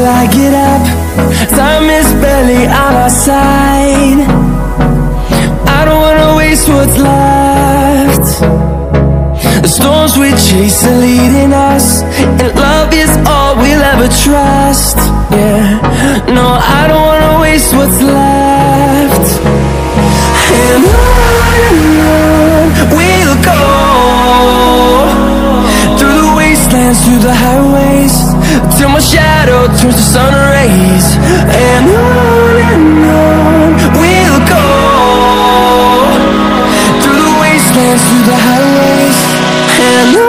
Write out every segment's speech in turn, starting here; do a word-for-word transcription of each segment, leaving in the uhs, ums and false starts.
till I get up. Time is barely on our side. I don't wanna waste what's left. The storms we chase are leading us, and love is all we'll ever trust. Yeah, no, I don't wanna waste what's left. And on and on we'll go, through the wastelands, through the highways, till my shadow turns to sun rays. And on and on we'll go, through the wastelands, through the highways, and on.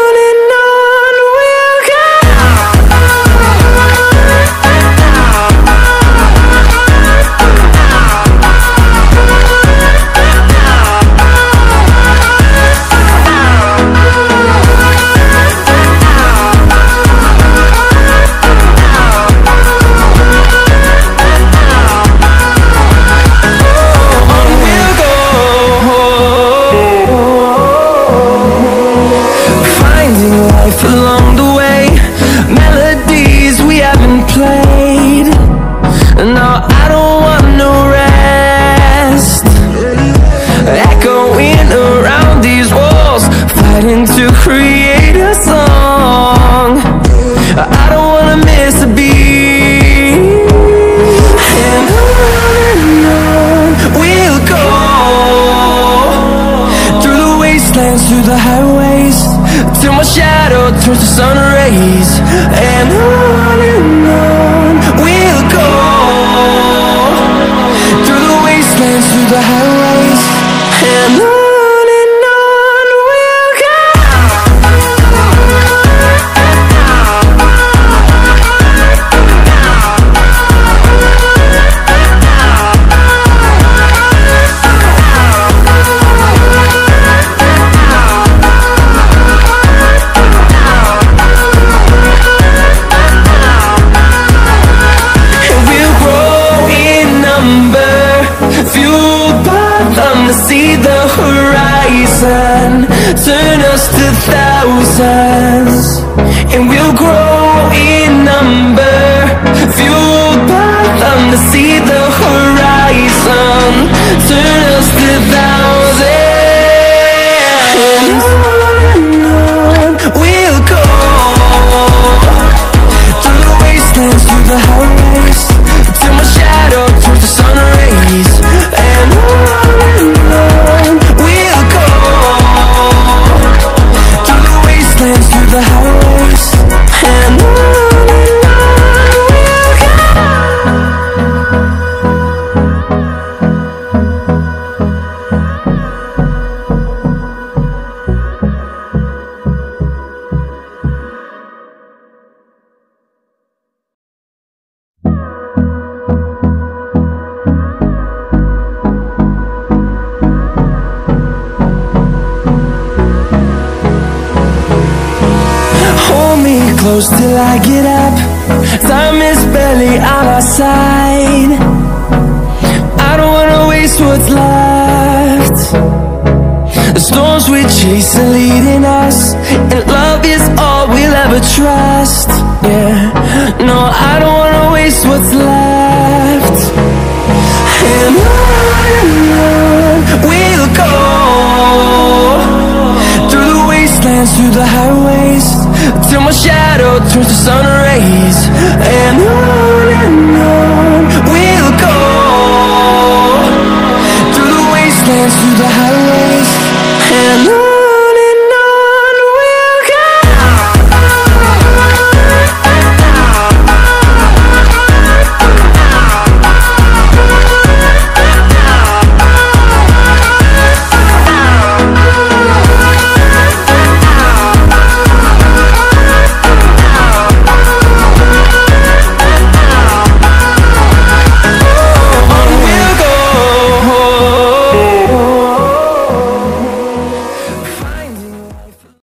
Along the way, melodies we haven't played. No, I don't want no rest. Echoing around these walls, fighting to create a song. I don't wanna miss a beat. And on and on we'll go, through the wastelands, through the highways, till my shadow turns to sun rays. And on and on we'll go, through the wastelands, through the highways, and on. See the horizon turn us to thousands, and we'll grow in number, fueled by them to see the horizon turn us to thousands. And on we'll go, through the wastelands, through the highways, till my shadow turns to sun rays. And on we'll go, through the wastelands, through the highways, and on and on we'll go. Close till I get up. Time is barely on our side. I don't wanna waste what's left. The storms we chase are leading us, and love is all we'll ever trust. Yeah, no, I don't wanna waste what's left.